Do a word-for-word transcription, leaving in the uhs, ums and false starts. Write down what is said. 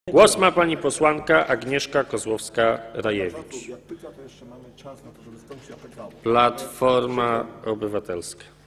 Głos ma pani posłanka Agnieszka Kozłowska-Rajewicz, Jak pyta, to jeszcze mamy czas na to, żeby skończyć, ja pytałem. Platforma Obywatelska.